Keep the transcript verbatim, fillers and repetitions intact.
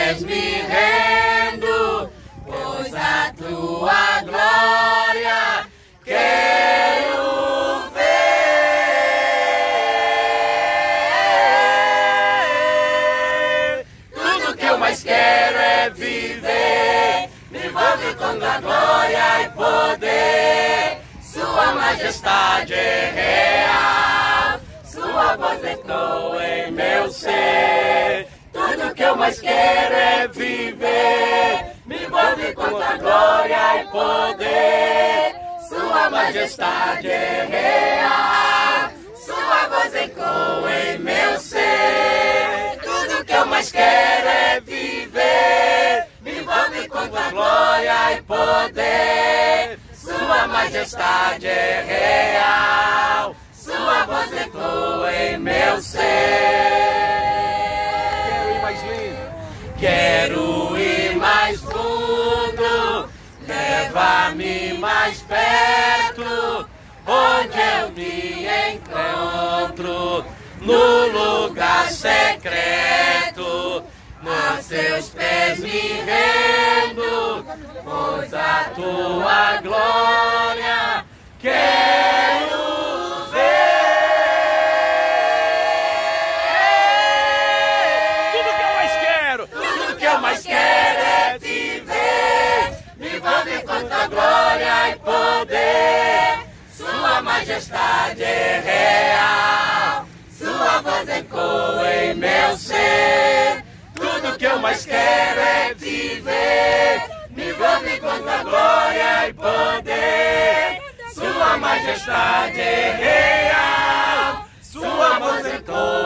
pés me rendo, pois a tua glória quero ver. Tudo que eu mais quero é viver, me envolve com tua glória e poder. Sua majestade é real, sua voz ecoa em meu ser. Tudo que eu mais quero é viver, me envolve com tua glória e poder. Sua majestade é real, sua voz ecoa em meu ser. Tudo que eu mais quero é viver, me envolve com tua glória e poder. Sua majestade é real, sua voz ecoa em meu ser. Quero ir mais fundo, leva-me mais perto, onde eu me encontro, no lugar secreto. A seus pés me rendo, pois a tua glória quero ver. Tudo que eu mais quero, tudo que eu mais quero é viver, me envolve com tua glória e poder. Sua majestade é real, sua voz ecoa em meu ser. Tudo que eu mais quero é viver, me envolve com tua glória e poder. Sua majestade é real, sua voz ecoa